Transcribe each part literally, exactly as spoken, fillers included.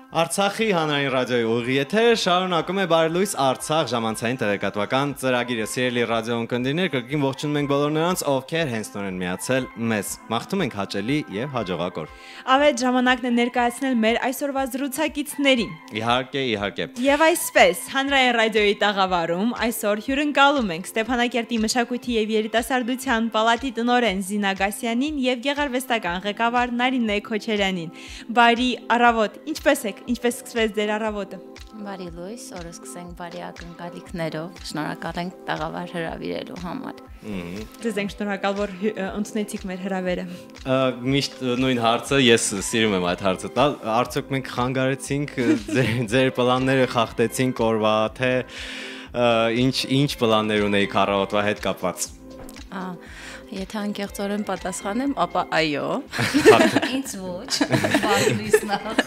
Արցախի հանրային ռադիոյի ուղի եթեր շարունակում է Բարելույս Արցախ ժամանցային տեղեկատվական ծրագիրը։ Սիրելի ռադիո ունկնդիրներ, կրկին ողջունում ենք բոլոր նրանց, ովքեր հենց նոր են միացել մեզ։ Մաղթում ենք հաճելի եւ հաջողակ օր։ Ավետ ժամանակն է ներկայացնել մեր այսօրվա զրուցակիցներին։ Իհարկե, իհարկե։ Եվ այսպես, հանրային ռադիոյի տաղավարում այսօր հյուրընկալում ենք Ստեփանակերտի մշակույթի եւ երիտասարդության պալատի տնօրեն Զինա Գասյանին եւ գեղարվեստական ղեկավար Նարինե Քոչարյանին։ Բարի առավոտ, ինչպե՞ս եք, ինչպես սկսվեց ձեր առավոտը։ Բարի լույս, օրը սկսենք բարի ակնկալիքներով, շնորհակալ ենք տաղավար հրավիրելու համար։ Ձեզ ենք շնորհակալ, որ ընդունեցիք մեր հրավերը։ Միշտ նույն հարցը, ես սիրում եմ այդ հարցը տալ, արդյոք մենք խանգարեցինք ձեր պլանները, խախտեցինք օրվա, թե ինչ ինչ պլաններ ունեիք առավոտվա հետ կապված։ Եթե անկեղծորեն պատասխանեմ, ապա այո։ Ինձ ոչ, բարի լույս նախ։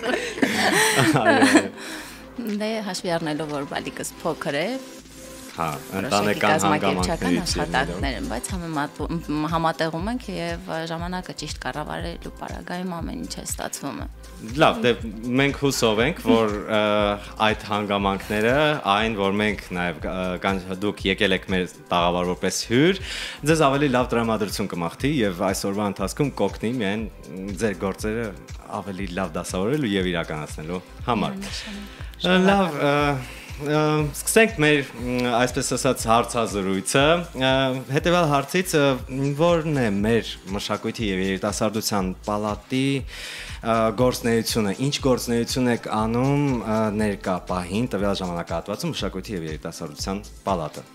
Դե հաշվի առնելով, որ բալիկս փոքր է, հա, ընտանեկան հանգամանքներից աշխատանքներ են, բայց համատեղում ենք եւ ժամանակը ճիշտ կառավարելու պարագայում ամեն ինչ է ստացվում է։ Լավ, դե մենք հուսով ենք, որ այդ հանգամանքները, այն, որ մենք նաեւ դուք եկել եք մեր տաղավար որպես հյուր, ձեզ ավելի լավ տրամադրություն կմաղթի եւ այսօրվա ընթացքում կօգնի միայն ձեր գործերը ավելի լավ դասավորելու եւ իրականացնելու համար։ Լավ, սկսենք մեր այսպես ասած հարցազրույցը, հետևյալ հարցից որն է մեր մշակույթի եւ երիտասարդության պալատի գործունեությունը, ինչ գործունեություն եք անում ներկա պահին տվյալ ժամանակահատվածում մշակույթի եւ երիտասարդության պալատը։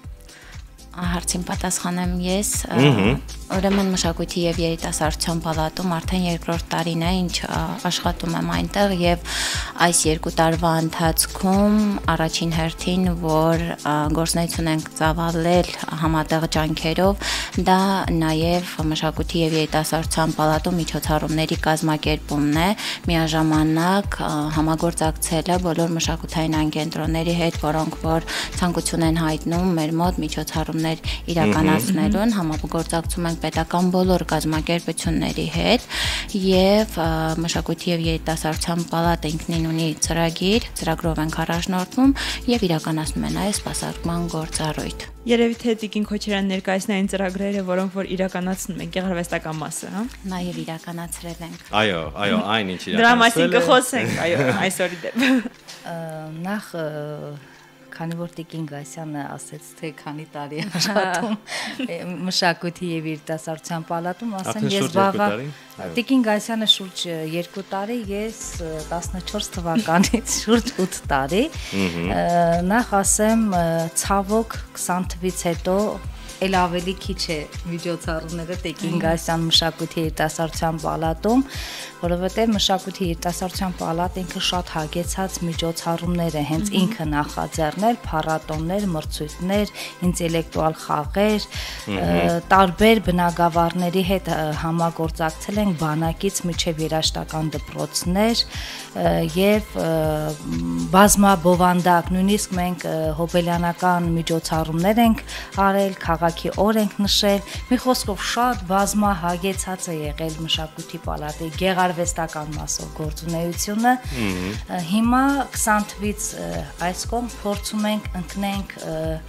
Հարցին պատասխանեմ ես, ուրեմն մշակույթի եւ երիտասարդության պալատում արդեն երկրորդ տարին է, ինչ աշխատում եմ այնտեղ եւ այս երկու տարվա ընթացքում առաջին հերթին, որ գործունեություն ենք ծավալել համատեղ ջանքերով, դա նաեւ մշակույթի եւ երիտասարդության պալատում միջոցառումների կազմակերպումն է, միաժամանակ համագործակցել է բոլոր մշակութային անկենտրոնների հետ, որոնք որ ցանկություն են հայտնում մեր մոտ միջոցառումներ իրականացնելուն, համագործակցում ենք պետական բոլոր կազմակերպությունների հետ եւ մշակույթի եւ երիտասարդության պալատը ինքնին ունի ծրագիր, ծրագրով ենք առաջնորդվում եւ իրականացնում են նաեւ սպասարկման գործառույթ։ Երևի թե Տիկին Քոչարյան ներկայացնային ծրագրերը, որոնք որ իրականացնում են գեղարվեստական մասը, հա։ Նաեւ իրականացրել ենք։ Այո, այո, այն ինչ իրականացրել է։ Դրա մասին կխոսենք, այո, այսօրի դեպքում։ Նախ Քանի որ Տիկին Գասյանը ասեց, թե քանի տարի աշխատում մշակույթի եւ երիտասարդության պալատում, ասեմ ես վաղը Տիկին Գասյանը շուրջ երկու տարի, ես տասնչորս թվականից շուրջ ութ տարի, նախ ասեմ ցավոք քսան թվականից հետո էլ ավելի քիչ է միջոցառումները Տիկին Գասյան մշակույթի երիտասարդության պալատում, որովհետև մշակույթի երիտասարդության պալատը ինքը շատ հագեցած միջոցառումներ է, հենց ինքը նախաձեռնել, փառատոներ, մրցույթներ, ինտելեկտուալ խաղեր, տարբեր բնագավառների հետ համագործակցել ենք բանակից մինչև երաժշտական դպրոցներ եւ բազմաբովանդակ, նույնիսկ մենք հոբելյանական միջոցառումներ ենք արել, քաղաքի օր ենք նշել, մի խոսքով շատ բազմահագեցած է եղել մշակույթի պալատի գեղարվեստական մասով գործունեությունը։ Հիմա քսան թվականից այս կողմ փորձում ենք ընկնենք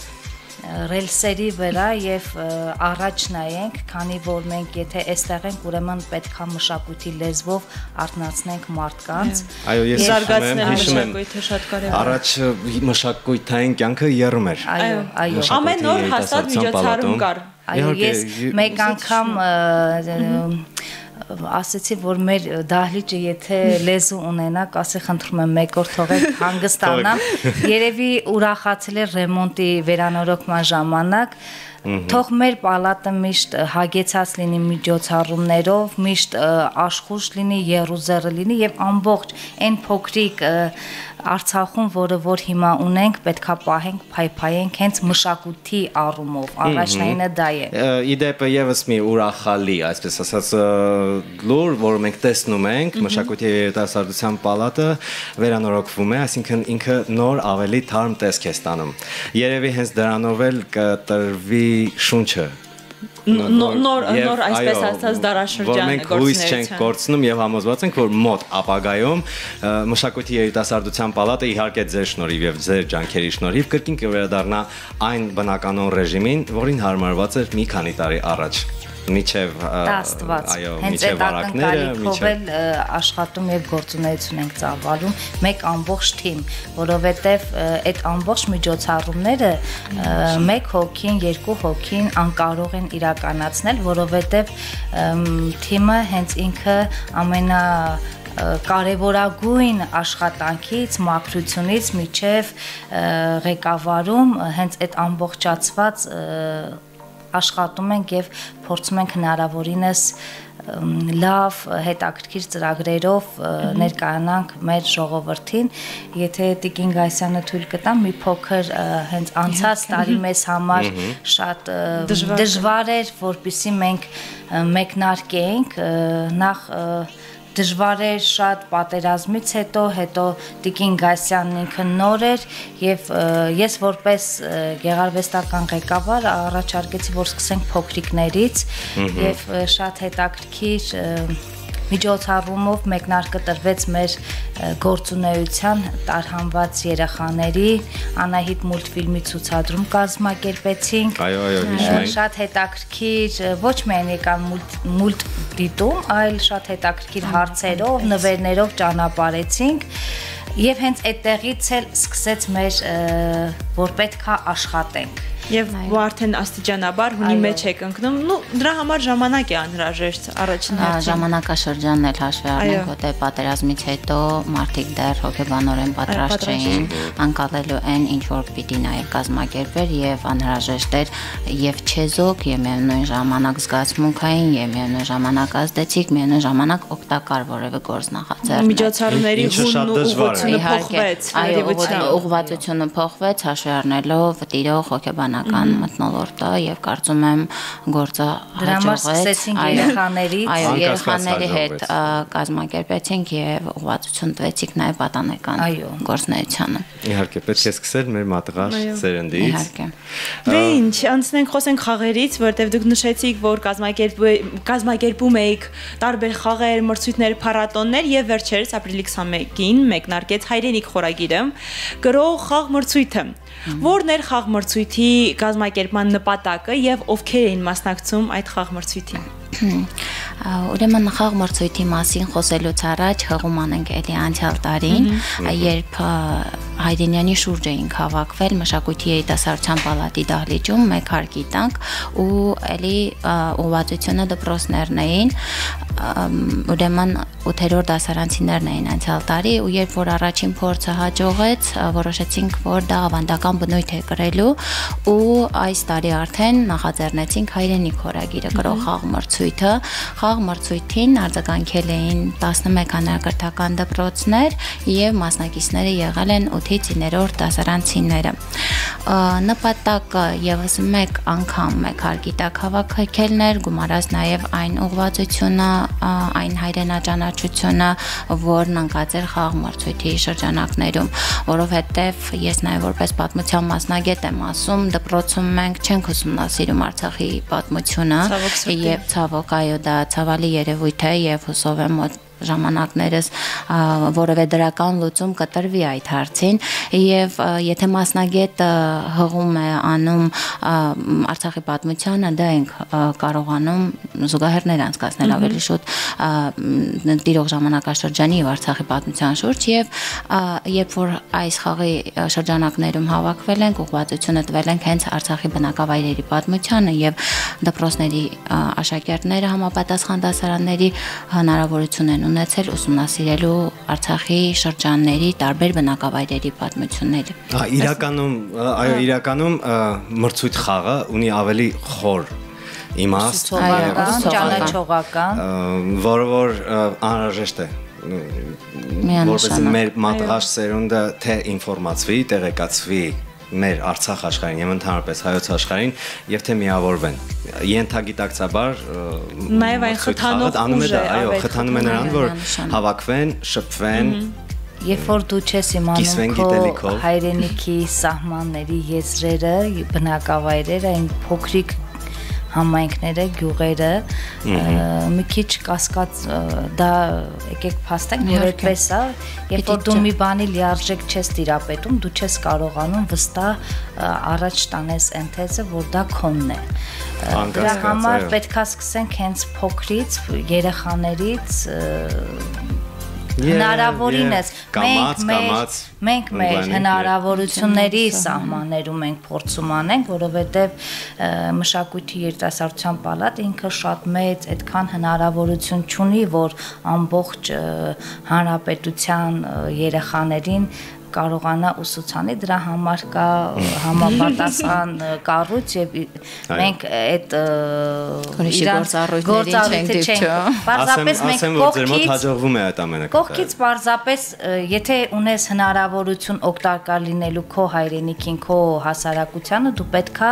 ռելսերի վրա եւ առաջ նայենք, քանի որ մենք եթե այստեղ ենք, ուրեմն պետք է մշակույթի լեզվով արտնացնենք մարդկանց։ Այո, ես զարգացնել մշակույթը շատ կարևոր է։ Առաջ մշակույթային կյանքը եռում էր։ Այո, այո։ Ամեն օր հաստատ միջոցառում կար։ Այո, ես մեկ անգամ ասեցի, որ մեր դահլիճը եթե լեզու ունենա, ասի խնդրում եմ մեկ օր թողեք հանգստանամ, երևի ուրախացել էր ռեմոնտի վերանորոգման ժամանակ, թող մեր պալատը միշտ հագեցած լինի միջոցառումներով, միշտ աշխուժ լինի, եռուզեռը լինի եւ ամբողջ այն փոքրիկ Արցախում, որը որ հիմա ունենք, պետքա պահենք, փայփայենք հենց մշակույթի առումով, առաջնայինը դա է։ Իդեպը եւս մի ուրախալի, այսպես ասած, լուր, որը մենք տեսնում ենք, մշակույթի եւ երիտասարդության պալատը վերանորոգվում է, այսինքն ինքը նոր ավելի թարմ տեսք է ստանում։ Երևի հենց դրանով էլ կտրվի շունչը նոր նոր այսպես ասած դարաշրջանը գործունեության։ Որ մենք հույս չենք կորցնում եւ համոզված ենք, որ մոտ ապագայում մշակույթի երիտասարդության պալատը իհարկե ձեր շնորհիվ եւ ձեր ջանքերի շնորհիվ կրկին կվերադառնա այն բնականոն ռեժիմին, որին հարմարված էր մի քանի տարի առաջ։ Միջև այո, միջև վարակները, միջև աշխատում եւ գործունեություն ենք ծավալում մեկ ամբողջ թիմ, որովհետեւ այդ ամբողջ միջոցառումները մեկ հոգին, երկու հոգին անկարող են իրականացնել, որովհետեւ թիմը հենց ինքը ամենա կարևորագույն աշխատանքից, մաքրությունից միջև ղեկավարում հենց այդ ամբողջացված աշխատում ենք եւ փորձում ենք հնարավորինս լավ հետաքրքիր ծրագրերով ներկայանանք մեր ժողովրդին, եթե Տիկին Գայսյանը թույլ կտա, մի փոքր հենց անցած տարի մեզ համար շատ դժվար էր, որպեսզի մենք մեկնարկեինք, նախ դժվար էր շատ պատերազմից հետո, հետո Տիկին Գայսյանն ինքը նոր էր եւ ես որպես գեղարվեստական ղեկավար առաջարկեցի, որ սկսենք փոքրիկներից եւ շատ հետաքրքիր միջոցառումով մեկնարկը տրվեց մեր գործունեության տարհանված երեխաների Անահիտ մուլտֆիլմի ցուցադրում կազմակերպեցինք։ Այո, այո, հիշում ենք։ Շատ հետաքրքիր, ոչ միայն եկան մուլտ դիտում, այլ շատ հետաքրքիր հարցերով, նվերներով ճանապարհեցինք եւ հենց այդտեղից էլ սկսեց մեր որ պետքա աշխատենք։ Եվ արդեն աստիճանաբար հունի մեջ եք ընկնում, ու դրա համար ժամանակ է անհրաժեշտ առաջին հերթին։ Ժամանակաշրջանն էլ հաշվի առնենք, որտեղ պատերազմից հետո մարդիկ դեռ հոգեբանորեն պատրաստ չէին անկալելու այն, ինչ որ պիտի նաև կազմակերպեր եւ անհրաժեշտ էր եւ չեզոք, եւ միևնույն ժամանակ զգացմունքային, եւ միևնույն ժամանակ ազդեցիկ, միևնույն ժամանակ օգտակար որևէ գործ նախաձեռնել։ Միջոցառումների հունն ու ուղղությունը փոխվեց, ուղղվածությունը փոխվեց, հաշվի առնելով տիրող հոգեբանական մթնոլորտը եւ կարծում եմ գործը հաջողվեց։ Այո, երեխաների հետ կազմակերպեցինք եւ ուղղվածություն տվեցինք նաեւ պատանեկան գործունեությանը։ Իհարկե պետք է սկսել մեր մատղաշ սերնդից։ Իհարկե։ Դե ինչ, անցնենք խոսենք խաղերից, որտեղ դուք նշեցիք, որ կազմակերպում եք տարբեր խաղեր, մրցույթներ, փառատոներ եւ վերջերս ապրիլի քսանմեկին մեկնարկեց Հայրենիք խորագիրը գրող խաղ մրցույթը։ Որն էր խաղ մրցույթի կազմակերպման նպատակը եւ ովքեր էին մասնակցում այդ խաղ մրցույթին։ Ուրեմն խաղ մրցույթի մասին խոսելուց առաջ հղում անենք էլի անցյալ տարին, երբ Հայրենյանի շուրջ էինք հավաքվել մշակույթի երիտասարդության պալատի դահլիճում մեկ հարկի տանք ու էլի ուղղվածությունը դպրոցներն էին, ուրեմն ութերորդ դասարանցիներն էին անցյալ տարի ու երբ որ առաջին փորձը հաջողեց, որոշեցինք, որ դա ավանդական բնույթ է կրելու ու այս տարի արդեն նախաձեռնեցինք Հայրենիք խորագիրը գրող խաղ մրցույթը։ Խաղ մրցույթին արձագանքել էին տասնմեկ հանրակրթական դպրոցներ եւ մասնակիցները եղել են ութից իններորդ դասարանցիները։ Նպատակը եւս մեկ անգամ մեկ հարկի տակ հավաքելն էր, գումարած նաեւ այն ուղղվածությունը, այն հայրենաճանաչությունը, որն ընկած էր խաղ մրցույթի շրջանակներում, որովհետեւ ես նաեւ որպես պատմության մասնագետ եմ ասում, դպրոցում մենք չենք ուսումնասիրում Արցախի պատմությունը եւ ցավոք այո դա ցավալի երևույթ է եւ հուսով եմ որ ժամանակներս որևէ դրական լուծում կտրվի այդ հարցին եւ եթե մասնագետը հղում է անում Արցախի պատմությանը դա ենք կարողանում զուգահեռներ անցկացնել ավելի շուտ տիրող ժամանակաշրջանի եւ Արցախի պատմության շուրջ եւ երբ որ այս խաղի շրջանակներում հավաքվել ենք ուղղվածությունը տվել ենք հենց Արցախի բնակավայրերի պատմությանը եւ դպրոցների աշակերտները համապատասխան դասարանների հնարավորություն են ունեցել ուսումնասիրելու Արցախի շրջանների տարբեր բնակավայրերի պատմությունները։ Իրականում, այո, իրականում մրցույթ խաղը ունի ավելի խոր իմաստ, ճանաչողական, որը որ անհրաժեշտ է որպես մեր մատղաշ սերունդը թե ինֆորմացվի, տեղեկացվի մեր Արցախ աշխարհին եւ ընդհանրապես հայոց աշխարհին եւ թե միավորվեն ենթագիտակցաբար նաեւ այն խթանող ուժ է, այո, խթանում է նրան, որ հավաքվեն, շփվեն Երբ որ դու չես իմանում քո հայրենիքի սահմանների եզրերը, բնակավայրերը, այն փոքրիկ համայնքները, գյուղերը, մի քիչ կասկած դա եկեք փաստենք, որ այդպես է, երբ որ դու մի բանի լիարժեք չես տիրապետում, դու չես կարողանում վստահ առաջ տանես այն թեզը, որ դա քոնն է։ Դրա համար պետք է սկսենք հենց փոքրից, երեխաներից հնարավորինս մենք մեր մենք մեր հնարավորությունների սահմաններում ենք փորձում անենք, որովհետև մշակույթի երիտասարդության պալատը ինքը շատ մեծ այդքան հնարավորություն չունի, որ ամբողջ հանրապետության երեխաներին կարողանա ուսուցանի, դրա համար կա համապատասխան կառույց եւ մենք այդ գործառույթներին չենք դիպչում։ Պարզապես մենք կողքից հաջողվում է այդ ամենը։ Կողքից պարզապես եթե ունես հնարավորություն օգտակար լինելու քո հայրենիքին, քո հասարակությանը, դու պետքա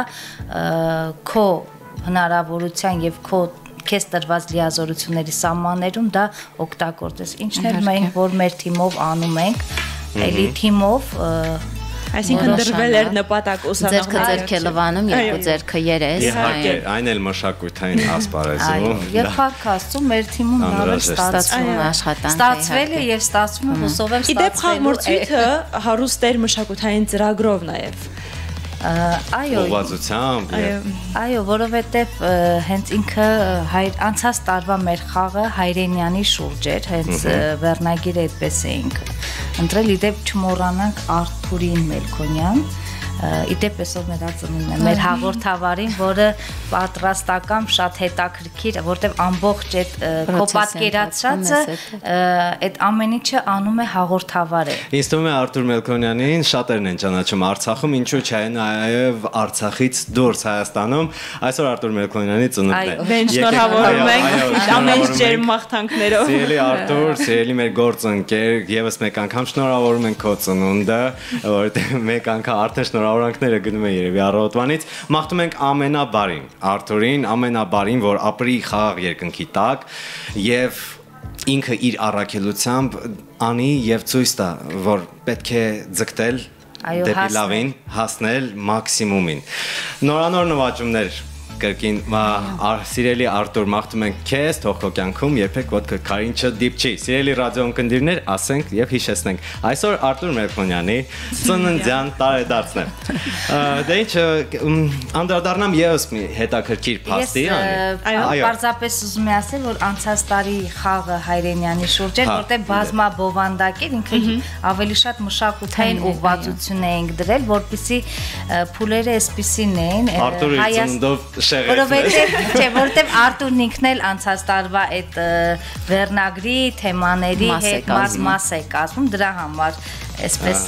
քո հնարավորության եւ քո քեզ տրված լիազորությունների սահմաններում դա օգտագործես։ Ինչն էլ մենք որ մեր թիմով անում ենք, էլի թիմով այսինքն դրվել էր նպատակ ուսանողների ձերքը ձերքը լվանում, երկու ձերքը երես։ Իհարկե, այն էլ մշակութային ասպարեզում։ Եվ փառք Աստծո, մեր թիմում լավ ստացվում է աշխատանքը։ Ստացվել է եւ ստացվում է, հուսով եմ ստացվելու։ Իդեպ խաղմրցույթը հարուստ էր մշակութային ծրագրով նաեւ։ Այո, ուղղվածությամբ, այո, որովհետև հենց ինքը անցած տարվա մեր խաղը Հայրենյանի շուրջ էր, հենց վերնագիրը այդպես էինք ընտրել, իդեպ չմոռանանք Արթուրին Մելքոնյան, իդեպ այսօր նրա ծնունդն է, մեր հաղորդավարին, որը պատրաստական շատ հետաքրքիր, որտեղ ամբողջ այդ քո պատկերացրածը այդ ամեն ինչը անում է հաղորդավարը։ Ինձ թվում է Արթուր Մելքոնյանին շատերն են ճանաչում Արցախում, ինչու՞ չէ, նաև Արցախից դուրս Հայաստանում, այսօր Արթուր Մելքոնյանի ծնունդն է։ Մենք շնորհավորում ենք ամեն ջերմ մաղթանքներով։ Սիրելի Արթուր, սիրելի մեր գործընկեր, եւս մեկ անգամ շնորհավորում ենք քո ծնունդը, որտեղ մեկ անգամ արդեն շնորհավորանքները գնում են երևի առավոտվանից։ Մաղթում ենք ամենաբարին Արթուրին, ամենաբարին, որ ապրի խաղաղ երկնքի տակ եւ ինքը իր առաքելությամբ անի եւ ցույց տա, որ պետք է ձգտել դեպի լավին, հասնել մաքսիմումին։ Նորանոր նվաճումներ կրկին սիրելի Արթուր, մաղթում ենք քեզ, թող քո կյանքում երբեք ոտքը քարին չդիպչի։ Սիրելի ռադիոընկերներ, ասենք եւ հիշեցնենք, այսօր Արթուր Մելքոնյանի ծննդյան տարեդարձն է։ Դե ինչ, անդրադառնամ եւս մի հետաքրքիր փաստի, այո, պարզապես ուզում եմ ասել, որ անցած տարի խաղը Հայրենյանի շուրջ էր, որտեղ բազմա բովանդակ էր, ինքը ավելի շատ մշակութային ուղղվածություն էինք դրել, որպեսզի փուլերը այսպիսին էին, Հայաստանում որովհետև չէ, որովհետև Արթուրն ինքն էլ անցած տարվա այդ վերնագրի թեմաների հետ մաս է կազմում, դրա համար այսպես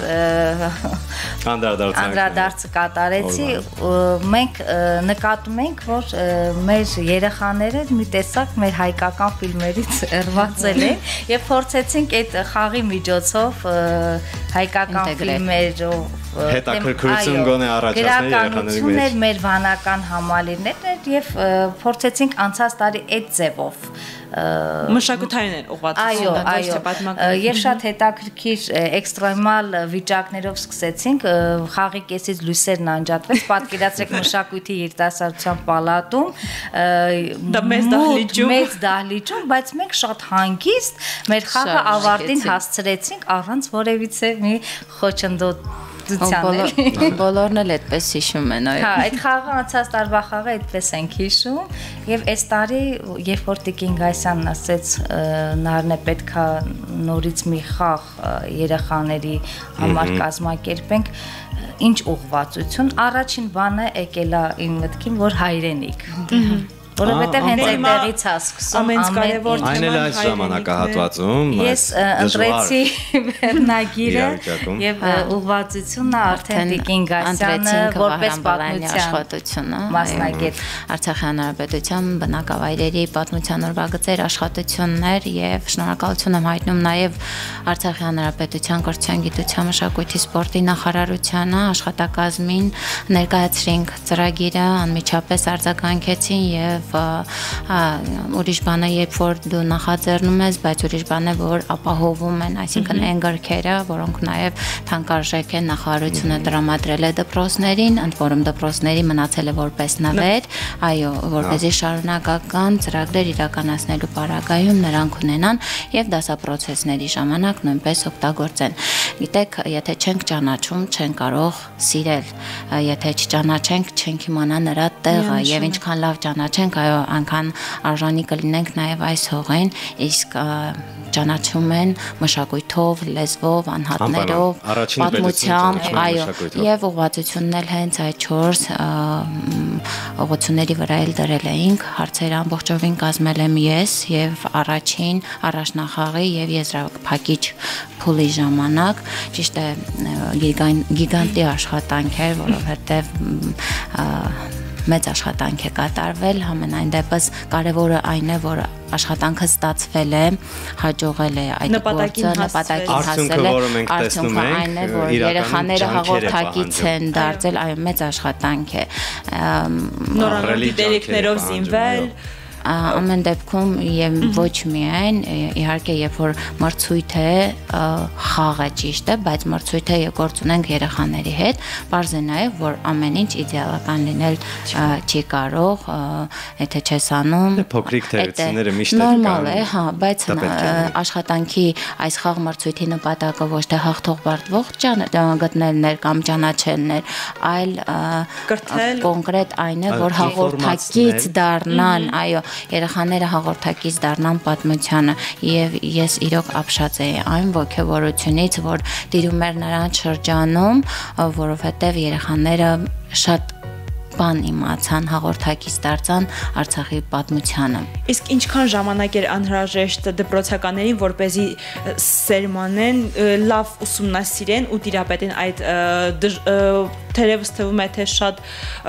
անդրադարձը կատարեցի, մենք նկատում ենք, որ մեր երեխաները մի տեսակ մեր հայկական ֆիլմերից էրվածել են եւ փորձեցինք այդ խաղի միջոցով հայկական ֆիլմերով հետաքրքրություն գոնե առաջացնել երեխաների մեջ։ Մեր վանական համալիրներն եւ փորձեցինք անցած տարի այդ ձևով մշակութային են ուղղվածություն, այո, այո, եւ շատ հետաքրքիր էքստրեմալ վիճակներով սկսեցինք, խաղի կեսից լույսերն անջատվեց, պատկերացրեք մշակույթի երիտասարդության պալատում, մեծ դահլիճում, մեծ դահլիճում, բայց մենք շատ հանգիստ մեր խաղը ավարտին հասցրեցինք առանց որևիցե մի խոչընդոտ Բոլորն էլ այդպես հիշում են, այո։ Հա, այդ խաղը անցած տարվա խաղը այդպես ենք հիշում եւ այս տարի, երբ որ Տիկին Գայսյանն ասեց Նարնե պետքա նորից մի խաղ երեխաների համար կազմակերպենք, ինչ ուղղվածություն, առաջին բանը եկել է իմ մտքին, որ հայրենիք։ Որովհետև հենց այդտեղից է սկսում ամենից կարևոր այն էլ այս ժամանակահատվածում ես ընտրեցի վերնագիրը եւ ուղղվածությունը արդեն Տիկին Գայսյանը որպես պատմության աշխատությունը մասնագետ Արցախի հանրապետության բնակավայրերի պատմության օրվագծեր աշխատություններ եւ շնորհակալություն եմ հայտնում նաեւ Արցախի հանրապետության կրթության, գիտության, մշակույթի, սպորտի նախարարությանը աշխատակազմին ներկայացրինք ծրագիրը անմիջապես արձագանքեցին եւ եւ ուրիշ բանը երբ որ դու նախաձեռնում ես, բայց ուրիշ բանը որ ապահովում են, այսինքն այն գրքերը, որոնք նաեւ թանկարժեք են, նախարարությունը տրամադրել է դպրոցներին, ընդ որում դպրոցների մնացել է որպես նվեր, այո, որպեսզի շարունակական ծրագրեր իրականացնելու պարագայում նրանք ունենան եւ դասապրոցեսների ժամանակ նույնպես օգտագործեն։ Գիտեք, եթե չենք ճանաչում, չենք կարող սիրել, եթե չճանաչենք, չենք իմանա նրա տեղը եւ ինչքան լավ ճանաչենք, այո, այնքան արժանի կլինենք նաեւ այս հողին, իսկ ճանաչում են մշակույթով, լեզվով, անհատներով, պատմությամբ, այո, եւ ուղղվածությունն էլ հենց այդ չորս ուղղությունների վրա էլ դրել էինք, հարցերը ամբողջովին կազմել եմ ես եւ առաջին առաջնախաղի եւ եզրափակիչ փուլի ժամանակ, ճիշտ է, գիգանտի աշխատանք էր, որովհետեւ մեծ աշխատանք է կատարվել, համենայն դեպս կարևորը այն է, որ աշխատանքը ստացվել է, հաջողել է այդ գործը, նպատակին հասել է, արդյունքը այն է, որ երեխաները հաղորդակից են դարձել, այո, մեծ աշխատանք է։ Նորանոր դիտելիքներով զինվել, ամեն դեպքում եւ ոչ միայն, իհարկե, երբ որ մրցույթ է, խաղ է, ճիշտ է, բայց մրցույթ է գործ ունենք երեխաների հետ, բարձ է նաեւ, որ ամեն ինչ իդեալական լինել չի կարող, եթե չես անում, փոքրիկ թերությունները միշտ նորմալ է, հա, բայց աշխատանքի այս խաղ մրցույթի նպատակը ոչ թե հաղթող բարդվող գտնելն էր կամ ճանաչելն էր, այլ կոնկրետ այն է, որ հաղորդակից դառնան, այո, երեխաները հաղորդակից դառնան պատմությանը եւ ես իրոք ապշած էի այն ոգևորությունից, որ տիրում էր նրանց շրջանում, որովհետեւ երեխաները շատ բան իմացան, հաղորդակից դարձան Արցախի պատմությանը։ Իսկ ինչքան ժամանակ էր անհրաժեշտ դպրոցականներին, որպեսզի սերմանեն, լավ ուսումնասիրեն ու տիրապետեն այդ թերևս թվում է թե շատ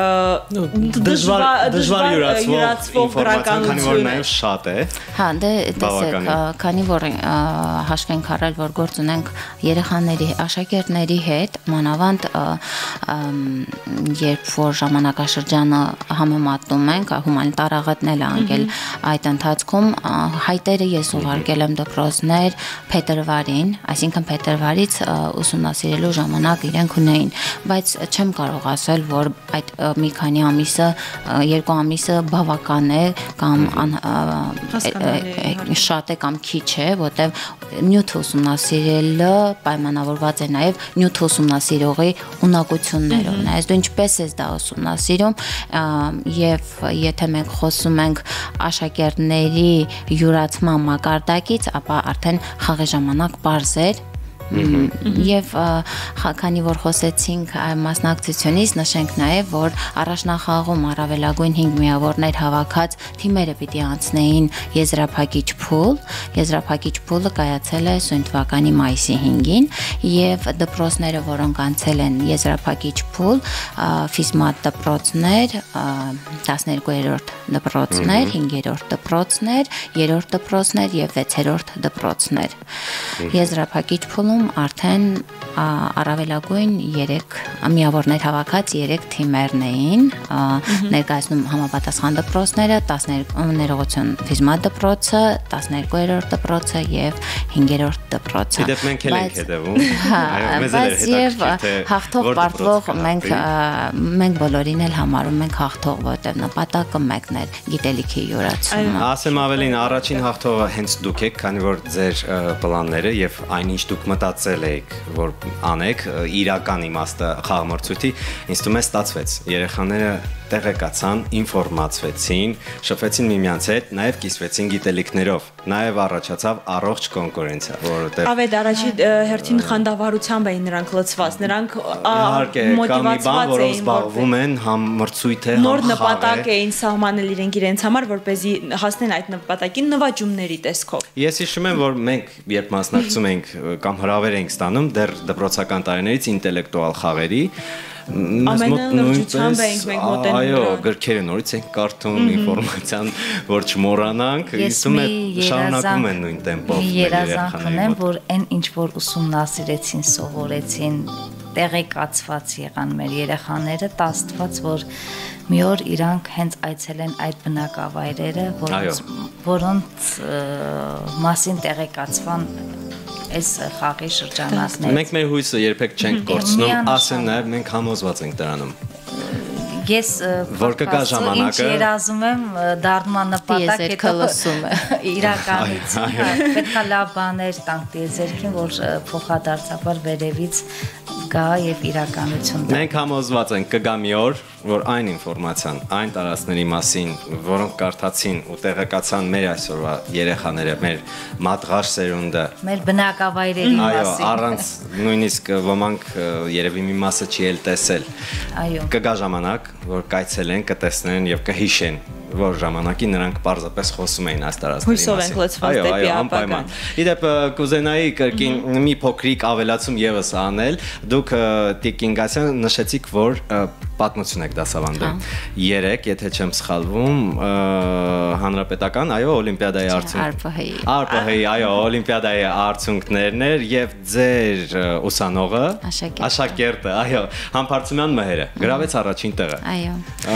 դժվար յուրացվող գրականություն, քանի որ նաև շատ է։ Հա, դե տեսեք, քանի որ հաշվենք առել, որ գործ ունենք երեխաների, աշակերտների հետ, մանավանդ երբ որ ժամանակաշրջանը համեմատում ենք, հումանիտար աղետնել անգել այդ ընթացքում հայտերը ես ուղարկել եմ դպրոցներ փետրվարին, այսինքն փետրվարից ուսումնասիրելու ժամանակ իրենք ունեին, բայց չեմ կարող ասել, որ այդ մի քանի ամիսը, երկու ամիսը բավական է կամ շատ է կամ քիչ է, որտեղ նյութը ուսումնասիրելը պայմանավորված է նաև նյութը ուսումնասիրողի ունակություններով, նայես դու ինչպես ես դա ուսումնասիրում եւ եթե մենք խոսում ենք աշակերտների յուրացման մակարդակից, ապա արդեն խաղի ժամանակ պարզ էր Եվ քանի որ խոսեցինք մասնակցությունից, նշենք նաև, որ առաջնախաղում առավելագույն հինգ միավորներ հավաքած թիմերը պիտի անցնեին եզրափակիչ փուլ, եզրափակիչ փուլը կայացել է սույն թվականի մայիսի հինգին եւ դպրոցները, որոնք անցել են եզրափակիչ փուլ, ֆիզմատ դպրոցներ, տասներկուերորդ դպրոցներ, հինգերորդ դպրոցներ, երրորդ դպրոցներ եւ վեցերորդ դպրոցներ։ Եզրափակիչ փուլում արդեն առավելագույն երեք միավորներ հավաքած երեք թիմերն էին, ներկայացնում համապատասխան դպրոցները, տասներկու ֆիզմատ դպրոցը, տասներկուերորդ դպրոցը եւ հինգերորդ դպրոցը։ Դե մենք էլ ենք հետևում։ Բայց եւ հաղթող պարտվող մենք մենք բոլորին էլ համարում ենք հաղթող, որտեղ նպատակը մեկն էր՝ գիտելիքի յուրացումը։ Ասեմ ավելին, առաջին հաղթողը հենց դուք եք, քանի որ ձեր պլանները եւ այնինչ դուք մտածել եք, որ անեք, իրական իմաստը խաղամրցույթի, ինձ թվում է ստացվեց։ Երեխաները տեղեկացան, ինֆորմացվեցին, շփվեցին միմյանց հետ, նաև կիսվեցին գիտելիքներով, նաև առաջացավ առողջ կոնկուրենցիա, որովհետև Ավետ առաջի հերթին խանդավառությամբ էին նրանք լցված, նրանք մոտիվացված էին, զբաղվում են համ մրցույթ է, համ նոր նպատակ էին սահմանել իրենք իրենց համար, որպեսզի հասնեն այդ նպատակին նվաճումների տեսքով։ Ես հիշում եմ, որ մենք երբ մասնակցում ենք կամ հրավեր ենք ստանում դեռ դպրոցական տարիներից ինտելեկտուալ խաղերի, ամենալրջությամբ ենք մենք մոտենում։ Այո, գրքերը նորից ենք կարդում, ինֆորմացիան, որ չմոռանանք, իսում է շարունակում են նույն տեմպով։ Երազանքն եմ, որ այն ինչ որ ուսումնասիրեցին, սովորեցին, տեղեկացված եղան մեր երեխաները, տաստված, որ մի օր իրանք հենց այցել են այդ բնակավայրերը, որոնց որոնց մասին տեղեկացվան այս խաղի շրջանակներ։ Մենք մեր հույսը երբեք չենք կորցնում, ասեն նաև մենք համոզված ենք դրանում։ Ես որ կգա ժամանակը երազում եմ դառնման նպատակ հետո լսում է իրականություն, պետքա լավ բաներ տանք տիեզերքին, որ փոխադարձաբար վերևից գա եւ իրականություն դառնա։ Մենք համոզված ենք կգա մի օր, որ այն ինֆորմացիան, այն տարածքների մասին, որոնք կարդացին ու տեղեկացան մեր այսօրվա երեխաները, մեր մատղաշ սերունդը, մեր բնակավայրերի մասին։ Այո, առանց նույնիսկ ոմանք երևի մի մասը չի էլ տեսել։ Այո։ Կգա ժամանակ, որ կայցելեն, կտեսնեն եւ կհիշեն, որ ժամանակի նրանք պարզապես խոսում էին այս տարածքների մասին։ Հույսով ենք լցված դեպի ապագան։ Իդեպ կուզենայի կրկին մի փոքրիկ ավելացում եւս անել։ Դուք Տիկինգասյան նշեցիք, որ պատմություն եք դասավանդում։ Երեք, եթե չեմ սխալվում, հանրապետական, այո, օլիմպիադայի արդյունքներ։ ԱՌՊՀ-ի, այո, օլիմպիադայի արդյունքներն էր եւ ձեր ուսանողը, աշակերտը, այո, Համբարձումյան Մհերը գրավեց առաջին տեղը։ Այո։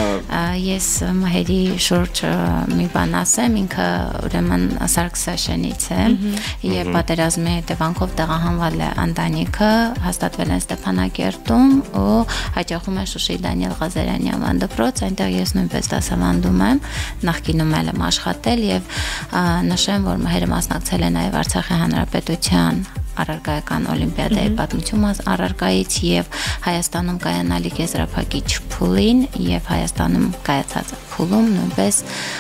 Ես Մհերի շուրջ մի բան ասեմ, ինքը ուրեմն Սարգսաշենից է եւ պատերազմի հետևանքով տեղահանվել է ընտանիքը, հաստատվել են Ստեփանակերտում ու հաճախում է Շուշի Դանիել Ղազարյանի անվան դպրոց, այնտեղ ես նույնպես դասավանդում եմ, նախկինում եմ աշխատել եւ նշեմ, որ Մհերը մասնակցել է նաեւ Արցախի հանրապետության առարկայական օլիմպիադայի պատմություն առարկայից եւ Հայաստանում կայանալիք եզրափակիչ փուլին եւ Հայաստանում կայացած փուլում նույնպես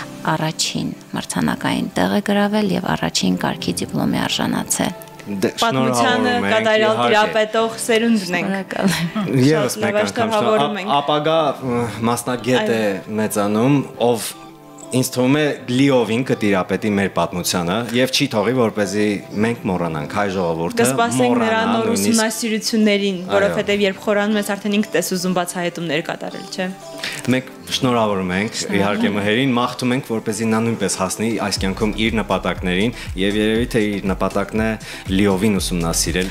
առաջին մրցանակային տեղ է գրավել եւ առաջին կարգի դիպլոմի արժանացել։ Պատմությանը կատարյալ տիրապետող սերունդն ենք։ Եվս մեկ անգամ ապագա մասնագետ է մեծանում, ով ինձ թվում է լիովին կտիրապետի մեր պատմությանը եւ չի թողի որպեսզի մենք մոռանանք հայ ժողովուրդը մոռանա նրա նոր ուսումնասիրություններին, որովհետեւ երբ խորանում ես արդեն ինքդ ես ուզում բացահայտումներ կատարել, չէ՞։ Մենք շնորհավորում ենք իհարկե Մհերին, մաղթում ենք որպեսզի նա նույնպես հասնի այս կյանքում իր նպատակներին եւ երևի թե իր նպատակն է լիովին ուսումնասիրել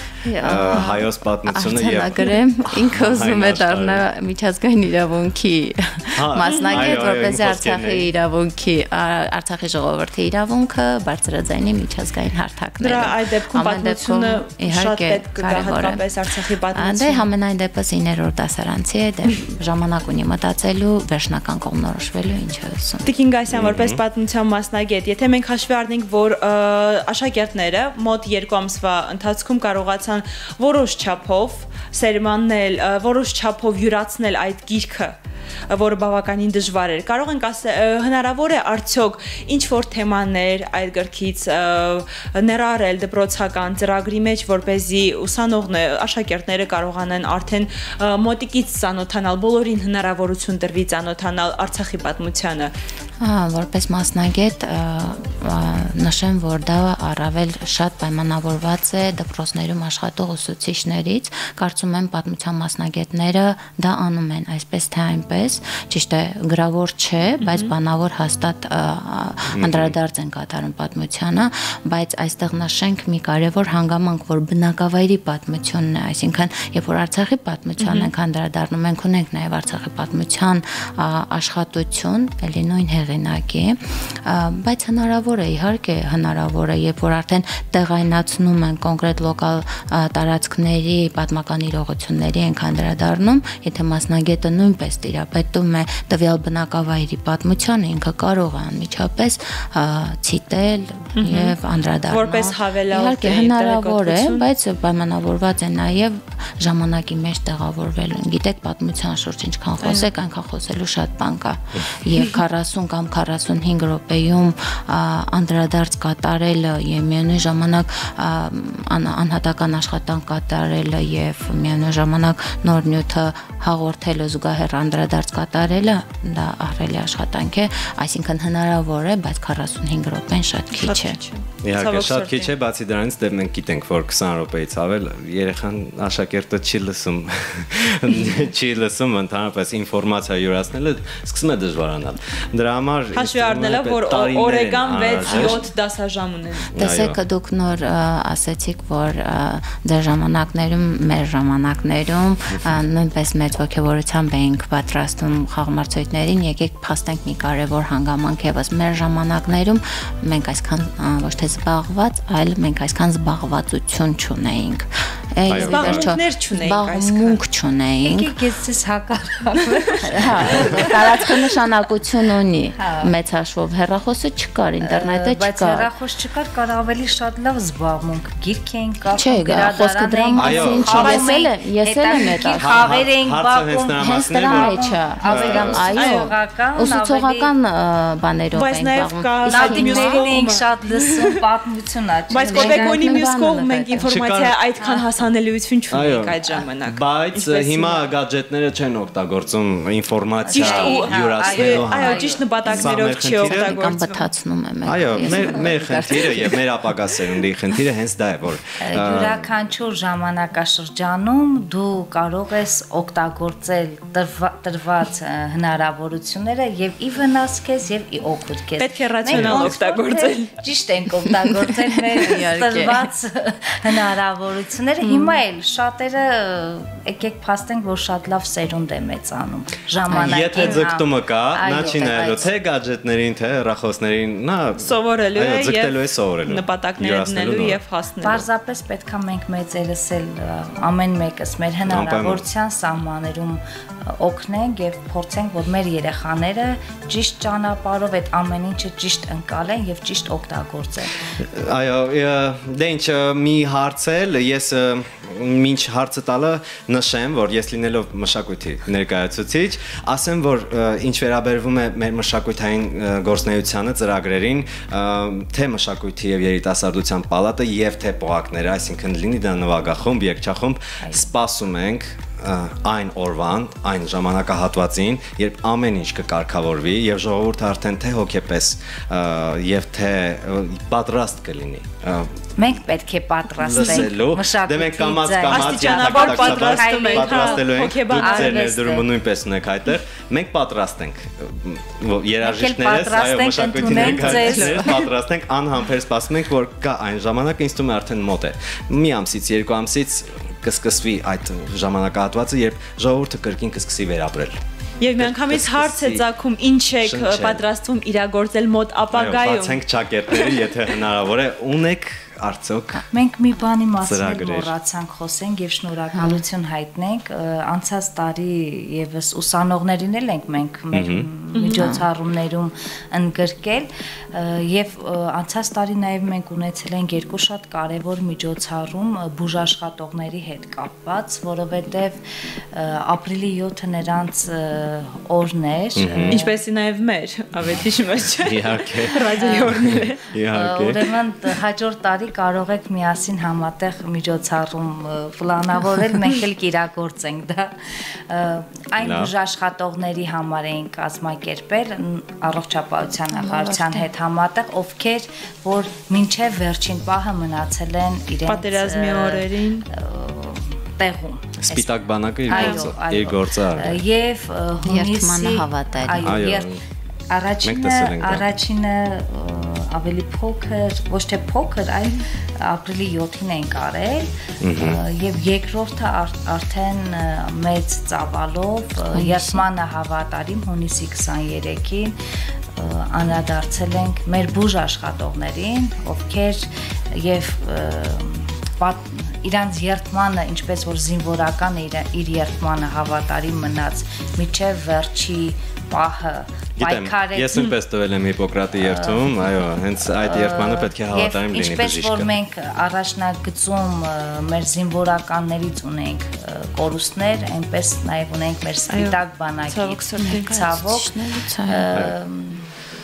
հայոց պատմությունը եւ արձանագրեմ ինքը ուզում է դառնալ միջազգային իրավունքի մասնագետ, որպեսզի Արցախի իրավունքի Արցախի ժողովրդի իրավունքը բարձրաձայնի միջազգային հարթակները։ Դրա այդ դեպքում պատմությունը շատ պետք կգա հատկապես Արցախի պատմությունը։ Դե համենայն դեպս իններորդ դասարանցի է, դե ժամանակ ունի մտածելու վերջնական կողմնորոշվելու ինչ է ասում։ Տիկինգասյան որպես պատմության մասնագետ, եթե մենք հաշվի առնենք, որ աշակերտները մոտ երկու ամսվա ընթացքում կարողացան որոշ չափով սերմանել, որոշ չափով յուրացնել այդ գիրքը, որը բավականին դժվար էր։ Կարող ենք ասել, հնարավոր է արդյոք ինչ որ թեմաներ այդ գրքից ներառել դպրոցական ծրագրի մեջ, որպեսզի ուսանողները, աշակերտները կարողանան արդեն մոտիկից ծանոթանալ, բոլորին հնարավորություն տրվի ծանոթանալ Արցախի պատմությանը։ Որպես մասնագետ նշեմ, որ դա առավել շատ պայմանավորված է դպրոցներում աշխատող ուսուցիչներից, կարծում եմ պատմության մասնագետները դա անում են այսպես թե այնպես, ճիշտ է, գրավոր չէ, բայց բանավոր հաստատ անդրադարձ են կատարում պատմությանը, բայց այստեղ նշենք մի կարևոր հանգամանք, որ բնակավայրի պատմությունն է, այսինքն երբ որ Արցախի պատմության ենք անդրադառնում, մենք ունենք նաև Արցախի պատմության աշխատություն, էլի նույն հեղինակի, բայց հնարավոր է, իհարկե հնարավոր է, երբ որ արդեն տեղայնացնում են կոնկրետ լոկալ տարածքների պատմական իրողությունների ենք անդրադառնում, եթե մասնագետը նույնպես տիրապետում է տվյալ բնակավայրի պատմությանը, ինքը կարող է անմիջապես ցիտել եւ անդրադառնալ։ Որպես հավելյալ իհարկե հնարավոր է, բայց պայմանավորված է նաեւ ժամանակի մեջ տեղավորվելուն։ Գիտեք, պատմության շուրջ ինչքան խոսեք, այնքան խոսելու շատ բան կա։ Եվ քառասուն կամ քառասունհինգ րոպեում անդրադարձ կատարելը եւ միևնույն ժամանակ անհատական աշխատանք կատարելը եւ միևնույն ժամանակ նոր նյութը հաղորդելը զուգահեռ անդրադարձ կատարելը դա ահռելի աշխատանք է, այսինքն հնարավոր է, բայց քառասունհինգ րոպեն շատ քիչ է։ Իհարկե շատ քիչ է, բացի դրանից դե մենք գիտենք, որ քսան րոպեից ավել երեխան աշակերտը չի լսում, չի լսում ընդհանրապես ինֆորմացիա յուրացնելը սկսում է դժվարանալ։ Դրա համար հաշվի առնելով, որ օրեկան վեց-յոթ դասաժամ ունեն։ Տեսեք, դուք նոր ասացիք, որ ձեր ժամանակներում, մեր ժամանակներում նույնպես մեծ ոգևորությամբ էինք պատրաստում խաղմրցույթներին, եկեք փաստենք մի կարևոր հանգամանք եւս մեր ժամանակներում մենք այսքան ոչ թե զբաղված, այլ մենք այսքան զբաղվածություն չունեինք։ Զբաղմունքներ չունեինք այսքան։ Զբաղմունք չունեինք։ Եկեք ես հակառակ։ Հա, տարածքը նշանակություն ունի։ Մեծ հաշվով հեռախոսը չկար, ինտերնետը չկար։ Բայց հեռախոս չկար, կար ավելի շատ լավ զբաղմունք։ Գիրք էին կապում, գրադարան էին, չավեսել է, ես էլ եմ այդ խաղեր էին բակում, հենց դրա մեջ է։ Այո, ուսուցողական բաներով էին զբաղվում։ Նատիկներին էինք շատ լսում, պատմություն աճ։ Բայց կոպեկոնի մյուս կողմ մենք ինֆորմացիա այդքան հասանելիություն չունենք այդ ժամանակ։ Բայց հիմա գadgetները չեն օգտագործում ինֆորմացիա յուրացնելու համար։ Այո, ճիշտ նպատակներով չի օգտագործվում։ Բթացնում եմ։ Այո, մեր մեր խնդիրը եւ մեր ապագա սերունդի խնդիրը հենց դա է, որ յուրաքանչյուր ժամանակաշրջանում դու կարող ես օգտագործել տրված հնարավորությունները եւ ի վնաս քեզ եւ ի օգուտ քեզ։ Պետք է ռացիոնալ օգտագործել։ Ճիշտ ենք օգտագործել մեր տրված հնարավորությունները։ Հիմա էլ շատերը եկեք փաստենք, որ շատ լավ սերունդ է մեծանում ժամանակին։ Եթե ձգտումը կա, նա չի նայելու թե գadgetներին, թե հեռախոսներին, նա սովորելու է եւ նպատակները դնելու եւ հասնելու։ Պարզապես պետքա մենք մեծերս էլ ամեն մեկս մեր հնարավորության սահմաններում օգնենք եւ փորձենք, որ մեր երեխաները ճիշտ ճանապարհով այդ ամեն ինչը ճիշտ ընկալեն եւ ճիշտ օգտագործեն։ Այո, դե ինչ մի հարցել, ես մինչ հարցը տալը նշեմ, որ ես լինելով մշակույթի ներկայացուցիչ, ասեմ, որ ինչ վերաբերվում է մեր մշակութային գործունեությանը, ծրագրերին, թե մշակույթի եւ երիտասարդության պալատը եւ թե պողակները, այսինքն լինի դա նվագախումբ, երգչախումբ, սպասում ենք այն օրվան, այն ժամանակահատվածին, երբ ամեն ինչ կկարգավորվի եւ ժողովուրդը արդեն թե հոգեպես եւ թե պատրաստ կլինի։ Մենք պետք է պատրաստենք մշակույթի։ Դե մենք կամած կամած պատրաստում ենք, պատրաստելու ենք, դուք ձեր ներդրումը նույնպես ունեք այդտեղ։ Մենք պատրաստ ենք երաժիշտներս, այո, մշակույթի ներկայացուցիչներս պատրաստ ենք, անհամբեր սպասում ենք, որ կա այն ժամանակը, ինձ թվում է արդեն մոտ է։ Մի ամսից, երկու ամսից կսկսվի այդ ժամանակահատվածը, երբ ժողովուրդը կրկին կսկսի վերապրել։ Եվ միանգամից հարց է ծագում, ինչ եք պատրաստվում իրագործել մոտ ապագայում։ Բացենք ճակերտները, եթե հնարավոր է, ունեք արդյոք։ Մենք մի բանի մասին մոռացանք խոսենք եւ շնորհակալություն հայտնենք, անցած տարի եւս ուսանողներին էլ ենք մենք մեր միջոցառումներում ընդգրկել եւ անցած տարի նաեւ մենք ունեցել ենք երկու շատ կարեւոր միջոցառում բուժաշխատողների հետ կապված, որովհետեւ ապրիլի յոթը նրանց օրն էր, ինչպես նաեւ մեր ավետիչ մեջ իհարկե ռադիոյի օրները։ Իհարկե։ Ուրեմն հաջորդ տարի կարող եք միասին համատեղ միջոցառում պլանավորել, մենք էլ կիրագործենք դա։ Այն բուժաշխատողների համար էին կազմակերպել առողջապահության նախարարության հետ համատեղ, ովքեր որ մինչև վերջին պահը մնացել են իրենց պատերազմի օրերին տեղում։ Սպիտակ բանակը իր գործը արել։ Եվ հունիսի հավատալի։ Այո, առաջինը առաջինը ավելի փոքր, ոչ թե փոքր, այլ ապրիլի յոթին ենք արել եւ երկրորդը արդեն մեծ ծավալով երթմանը հավատարիմ հունիսի քսաներեքին անդրադարձել ենք մեր բուժ աշխատողներին, ովքեր եւ իրանց երթմանը, ինչպես որ զինվորական իր իր երթմանը հավատարիմ մնաց միջև վերջի պահը պայքարել։ Ես նույնպես տվել եմ Հիպոկրատի երթում, այո, հենց այդ երթմանը պետք է հավատարիմ լինի բժիշկը։ Ինչպես որ մենք առաջնագծում մեր զինվորականներից ունենք կորուստներ, այնպես նաև ունենք մեր սպիտակ բանակից ցավոք։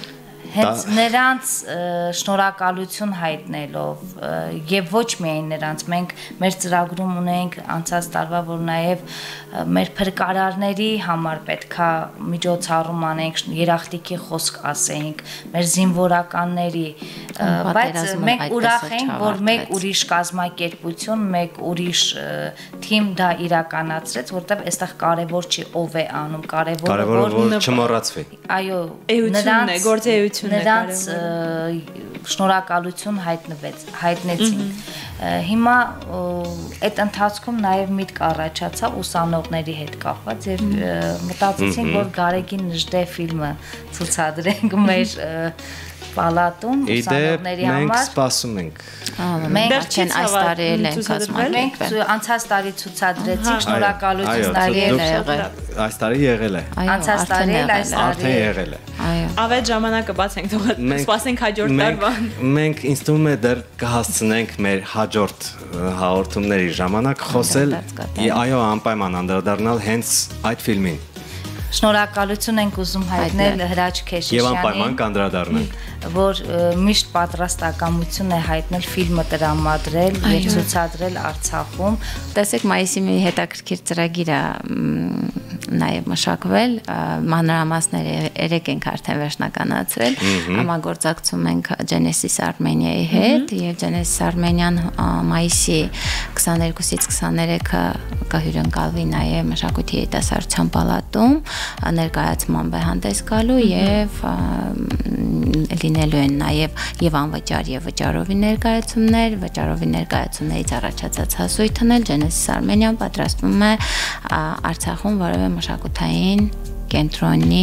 Հենց նրանց շնորհակալություն հայտնելով եւ ոչ միայն նրանց, մենք մեր ծրագրում ունենք անցած տարվա, որ նաեւ մեր փրկարարների համար պետքա միջոցառում անենք, երախտիկի խոսք ասենք, մեր զինվորականների, բայց մենք ուրախ ենք, որ մեկ ուրիշ կազմակերպություն, մեկ ուրիշ թիմ դա իրականացրեց, որտեղ այստեղ կարևոր չի ով է անում, կարևորը որ չմոռացվի։ Այո, էությունն է, գործեությունն է նրանց շնորհակալություն հայտնվեց, հայտնեցին։ Հիմա այդ ընթացքում նաև միտք առաջացավ ուսանողների հետ կապված եւ մտածեցինք, որ Գարեգին Նժդե ֆիլմը ցուցադրենք մեր պալատում ուսանողների համար։ Մենք սպասում ենք։ Մենք արդեն այս տարի էլ ենք կազմակերպել։ Մենք անցած տարի ցուցադրեցինք, շնորհակալություն տարի էլ եղել։ Այս տարի եղել է։ Անցած տարի էլ այս տարի արդեն եղել է։ Այո։ Ավետ ժամանակը բացենք, թող սպասենք հաջորդ տարվան։ Մենք ինձ թվում է դեռ կհասցնենք մեր հաջորդ հաղորդումների ժամանակ խոսել, այո, անպայման անդրադառնալ հենց այդ ֆիլմին։ Շնորհակալություն ենք ուզում հայտնել Հրաչ Քեշիշյանին։ Եվ անպայման կանդրադառնանք, որ միշտ պատրաստակամություն է հայտնել ֆիլմը տրամադրել եւ ցուցադրել Արցախում։ Տեսեք, մայիսի մի հետաքրքիր ծրագիր է նաև մշակվել, մանրամասները երեք ենք արդեն վերջնականացրել, համագործակցում ենք Genesis Armenia-ի հետ եւ Genesis Armenian մայիսի քսաներկուսից քսաներեքը կհյուրընկալվի նաև Մշակույթի երիտասարդության պալատում ներկայացման է հանդես գալու եւ լինելու են նաև եւ անվճար եւ վճարովի ներկայացումներ, վճարովի ներկայացումներից առաջացած հասույթն էլ Genesis Armenian պատրաստվում է Արցախում որևէ մշակութային կենտրոնի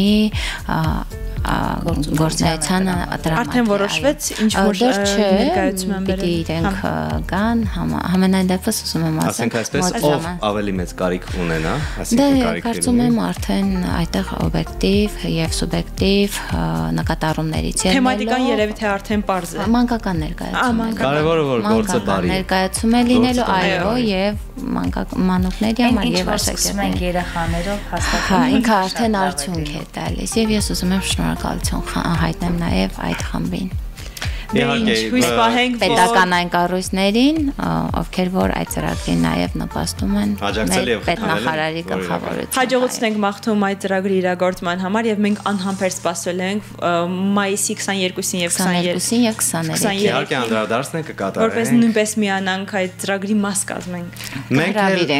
գործունեության տրամադրել։ Արդեն որոշվեց ինչ որ ներկայացում են բերել։ Պիտի իրենք գան, համենայն դեպս ուզում եմ ասել։ Ասենք այսպես, ով ավելի մեծ կարիք ունենա, այսինքն կարիք կարծում եմ արդեն այդտեղ օբյեկտիվ եւ սուբյեկտիվ նկատառումներից ելնելով։ Թեմատիկան երևի թե արդեն պարզ է։ Մանկական ներկայացում։ Կարևորը որ գործը բարի։ Ներկայացում է լինելու այո եւ մանուկների համար եւ աշակերտների երեխաներով հաստատում։ Հա, ինքը արդեն արդյունք է տալիս եւ ես ուզում եմ շնորհակալություն հայտնեմ նաև այդ խմբին։ Հույս պահենք պետականային կառույցներին, ովքեր որ այդ ծրագրին նաև նպաստում են պետնախարարի գլխավորությամբ։ Հաջողություն ենք մաղթում այդ ծրագրի իրագործման համար եւ մենք անհամբեր սպասել ենք մայիսի քսաներկուսին եւ քսաներկուսին եւ քսաներեքին։ Իհարկե անդրադարձնենք կկատարենք։ Որպես նույնպես միանանք այդ ծրագրի մաս կազմենք։ Մենք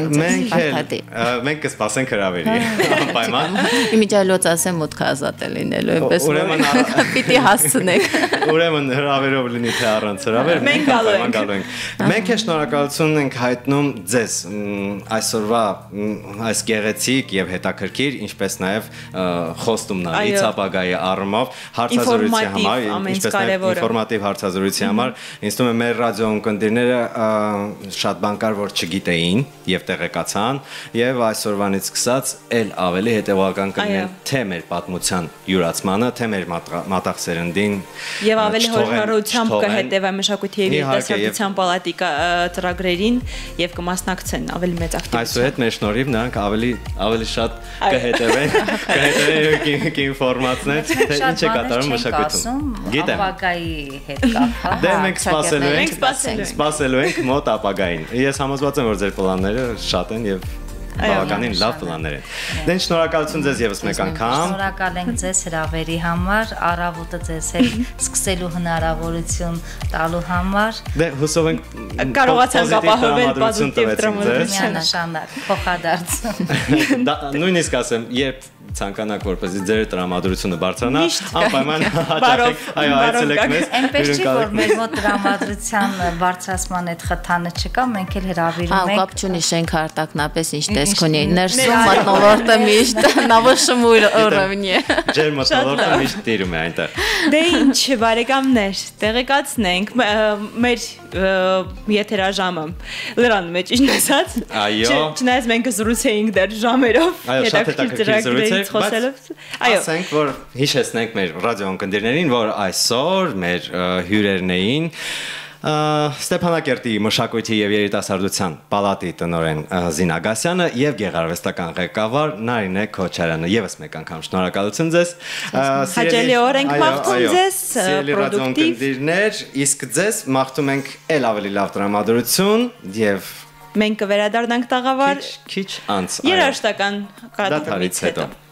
մենք մենք կսպասենք հրավերի անպայման։ Իմիջիայլոց ասեմ մուտքը ազատ է լինելու, այնպես որ պիտի հասցնեք։ Ուրեմն հրավերով լինի թե առանց հրավեր, մենք գալու ենք։ Մենք է շնորհակալություն ենք հայտնում ձեզ այսօրվա այս գեղեցիկ եւ հետաքրքիր, ինչպես նաեւ խոստումնալի ապագայի առումով հարցազրույցի համար, ինչպես նաեւ ինֆորմատիվ հարցազրույցի համար, ինձ թվում է մեր ռադիո ընկերները շատ բան կար, որ չգիտեին եւ տեղեկացան եւ այսօրվանից սկսած ել ավելի հետեւական կլինեն թե մեր պատմության յուրացմանը, թե մեր մատաղ սերնդին եւ ավելի հորհարությամբ կհետևա Մշակույթի եւ երիտասարդության պալատի ծրագրերին եւ կմասնակցեն ավելի մեծ ակտիվությամբ։ Այսուհետ մեր շնորհիվ նրանք ավելի ավելի շատ կհետևեն, կհետևեն կինֆորմացնել, թե ինչ է կատարում մշակույթում։ Գիտեմ։ Ապագայի հետ կապված։ Դե մենք սպասելու ենք, սպասելու ենք մոտ ապագային։ Ես համոզված եմ, որ ձեր պլանները շատ են եւ բավականին լավ պլաններ են։ Դե շնորհակալություն ձեզ եւս մեկ անգամ։ Շնորհակալ ենք ձեզ հրավերի համար, առավոտը ձեզ հետ սկսելու հնարավորություն տալու համար։ Դե հուսով ենք կարողացանք ապահովել պոզիտիվ տրամադրություն նշանակ, փոխադարձ։ Նույնիսկ ասեմ, երբ ցանկանաք որպեսզի ձեր տրամադրությունը բարձրանա, անպայման հաճախեք, այո, այցելեք մեզ։ Այնպես չի, որ մեր մոտ տրամադրության բարձրացման այդ խթանը չկա, մենք էլ հրավիրում ենք։ Կապ չունի շենքը արտակնապես ինչ տեսք ունի, ներսում մթնոլորտը միշտ նավոշում ուռովնի։ Ջեր մթնոլորտը միշտ տիրում է այնտեղ։ Դե ինչ, բարեկամներ, տեղեկացնենք մեր եթերաժամը լրան մեջ ինչ ասած։ Այո։ Չնայած մենք զրուցեինք դեռ ժամերով, հետաքրքիր ծրագրերից խոսելով։ Այո։ Ասենք, որ հիշեցնենք մեր ռադիո ընկերներին, որ այսօր մեր հյուրերն էին Ստեփանակերտի մշակույթի եւ երիտասարդության պալատի տնօրեն Զինա Գասյանը եւ գեղարվեստական ղեկավար Նարինե Քոչարյանը։ Եվս մեկ անգամ շնորհակալություն ձեզ։ Հաջելի օր ենք մաղթում ձեզ, պրոդուկտիվ։ Իսկ ձեզ մաղթում ենք ել ավելի լավ տրամադրություն եւ մենք կվերադառնանք տաղավար քիչ անց երաժշտական կատարումից հետո։